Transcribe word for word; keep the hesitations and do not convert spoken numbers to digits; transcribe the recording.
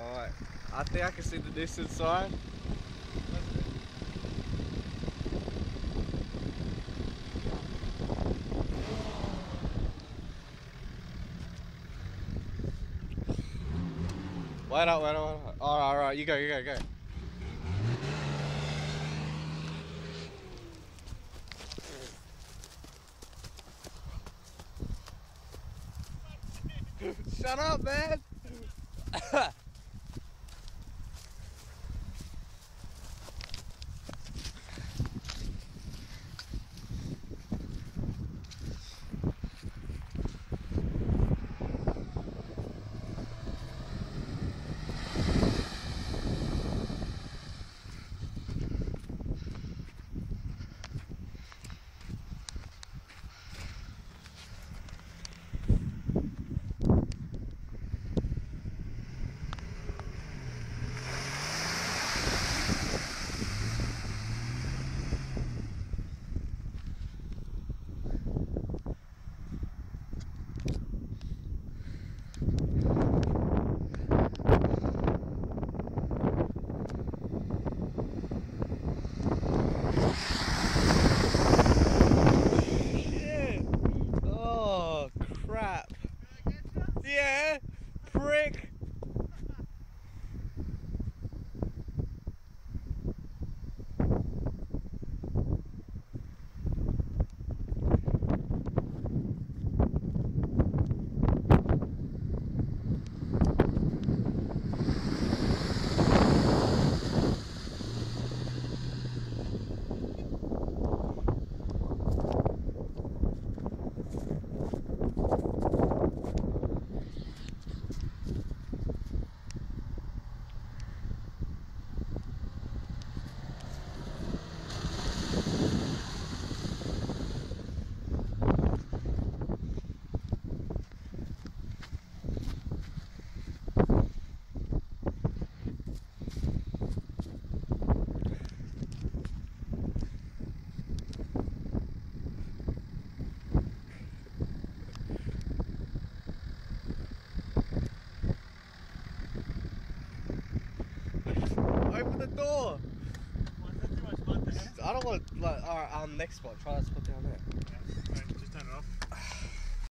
Alright. I think I can see the distance sign. Wait up, wait up, wait up. Alright, alright, you go, you go, go. Shut up, man! Yeah, prick. Open the door. I don't want to, like, alright, um, next spot. Try that spot down there. Yeah, right, just turn it off.